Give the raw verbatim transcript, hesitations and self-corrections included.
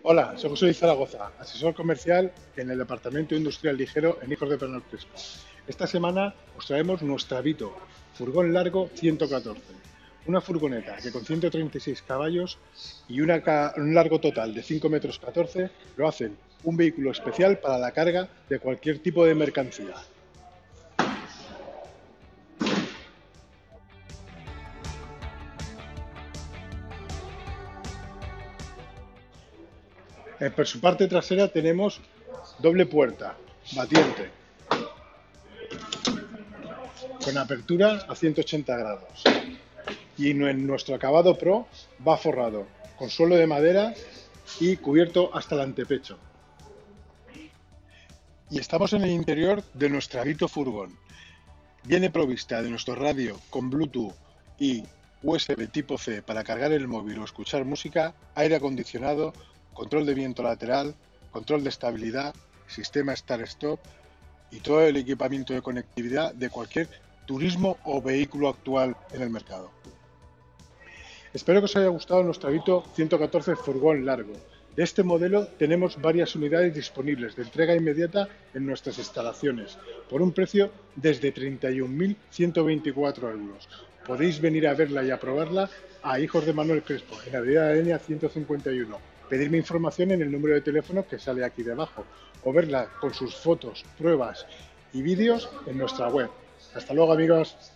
Hola, soy José Luis Zaragoza, asesor comercial en el Departamento Industrial Ligero en Hijos de Bernal Crespo. Esta semana os traemos nuestra Vito, furgón largo ciento catorce. Una furgoneta que con ciento treinta y seis caballos y una ca- un largo total de cinco metros catorce lo hacen un vehículo especial para la carga de cualquier tipo de mercancía. Eh, por su parte trasera tenemos doble puerta, batiente, con apertura a ciento ochenta grados. Y en nuestro acabado Pro va forrado con suelo de madera y cubierto hasta el antepecho. Y estamos en el interior de nuestra Vito furgón. Viene provista de nuestro radio con Bluetooth y U S B tipo C para cargar el móvil o escuchar música, aire acondicionado, control de viento lateral, control de estabilidad, sistema Start-Stop y todo el equipamiento de conectividad de cualquier turismo o vehículo actual en el mercado. Espero que os haya gustado nuestro Vito ciento catorce furgón largo. De este modelo tenemos varias unidades disponibles de entrega inmediata en nuestras instalaciones por un precio desde treinta y un mil ciento veinticuatro euros. Podéis venir a verla y a probarla a Hijos de Manuel Crespo, en la Avenida de Denia ciento cincuenta y uno. Pedirme información en el número de teléfono que sale aquí debajo o verla con sus fotos, pruebas y vídeos en nuestra web. Hasta luego, amigos.